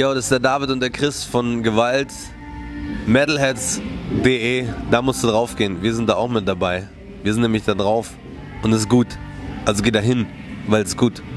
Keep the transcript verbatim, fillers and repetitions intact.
Jo, das ist der David und der Chris von Gewalt. Metalheads punkt de, da musst du drauf gehen. Wir sind da auch mit dabei. Wir sind nämlich da drauf und es ist gut. Also geh da hin, weil es ist gut.